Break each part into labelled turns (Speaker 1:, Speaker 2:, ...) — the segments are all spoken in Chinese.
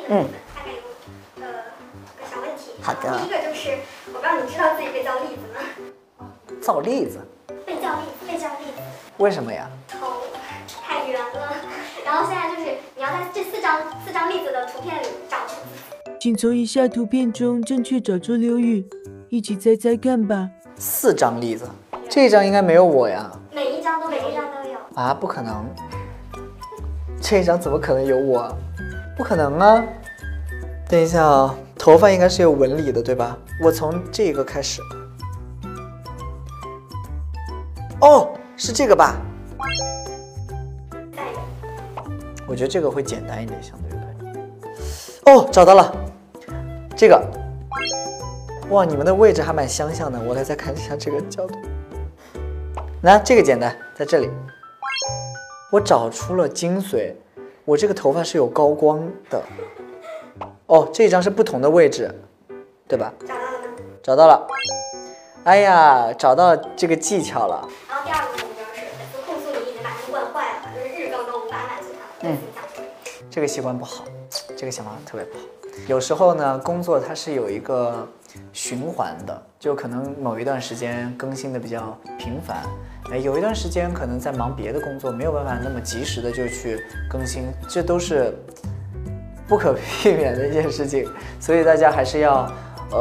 Speaker 1: 大概有个小问题。
Speaker 2: 好的。
Speaker 1: 第一个就是，我不知道你知道自己被叫栗子吗？
Speaker 2: 造栗子。
Speaker 1: 被叫栗子。
Speaker 2: 为什么呀？
Speaker 1: 头太圆了。然后现在就是你要在这四张栗子的图片里找出。
Speaker 3: 请从以下图片中正确找出刘宇，一起猜猜看吧。
Speaker 2: 4张栗子，这张应该没有我呀。
Speaker 1: 每一张都有
Speaker 2: 啊，不可能，这张怎么可能有我？不可能啊！等一下啊，头发应该是有纹理的，对吧？我从这个开始。哦，是这个吧？我觉得这个会简单一点，相对来。哦，找到了，这个。哇，你们的位置还蛮相像的，我来再看一下这个角度。那这个简单，在这里。我找出了精髓，我这个头发是有高光的。哦，这张是不同的位置，对吧？
Speaker 1: 找到了吗？
Speaker 2: 找到了。哎呀，找到这个技巧了。
Speaker 1: 然后第二个目标是粉丝控诉你已经把他们惯坏了，就是日更都无法满足他们。
Speaker 2: 这个习惯不好，这个想法特别不好。有时候呢，工作它是有一个循环的，就可能某一段时间更新的比较频繁，有一段时间可能在忙别的工作，没有办法那么及时的就去更新，这都是不可避免的一件事情。所以大家还是要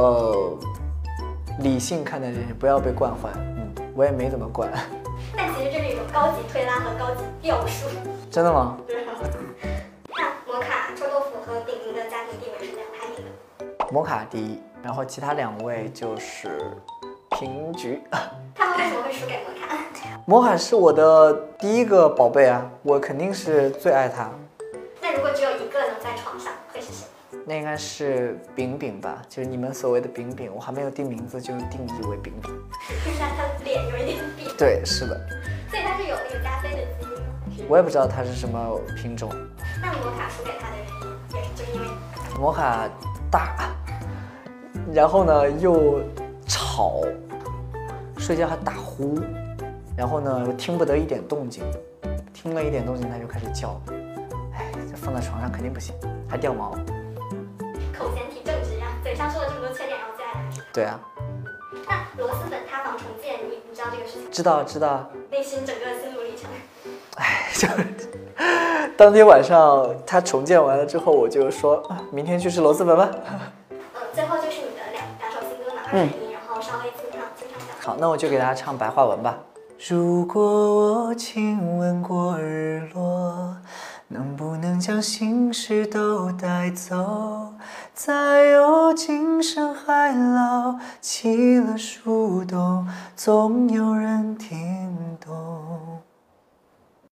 Speaker 2: 理性看待这些，不要被惯坏。我也没怎么惯。
Speaker 1: 但其实这是一种高级推拉和高级调数。
Speaker 2: 真的吗？
Speaker 1: 对啊。那摩卡、臭豆腐和饼饼的家庭地位是怎样排名的？
Speaker 2: 摩卡第一，然后其他2位就是平局。
Speaker 1: 他们为什么会输给摩卡？
Speaker 2: 摩卡是我的第一个宝贝啊，我肯定是最爱他。
Speaker 1: 那如果只有一个能在床上，会是谁？
Speaker 2: 那应该是饼饼吧，就是你们所谓的饼饼，我还没有定名字就定义为饼饼。
Speaker 1: 就是他的脸有一点扁。
Speaker 2: 对，是的。
Speaker 1: 所以他是有那个加菲的基因吗？
Speaker 2: 我也不知道他是什么品种。
Speaker 1: 那摩卡输给他的原因，也是就是因为
Speaker 2: 摩卡大，然后呢又吵，睡觉还打呼，然后呢听不得一点动静，听了一点动静他就开始叫，哎，这放在床上肯定不行，还掉毛。
Speaker 1: 口嫌体正直呀，嘴上说了这么多缺点，然后最爱他。
Speaker 2: 对啊。
Speaker 1: 那螺蛳粉塌房重建，你知道这个事情？
Speaker 2: 知道。
Speaker 1: 内心整个心路历程。
Speaker 2: 哎，就是当天晚上他重建完了之后，我就说明天去吃螺蛳粉吧。
Speaker 1: 最后就是你的两首新歌嘛，2选1，然后稍微清唱一下。
Speaker 2: 好，那我就给大家唱白话文吧。如果我亲吻过日落，能不能将心事都带走？再有今生海老，起了树洞，总有人听懂。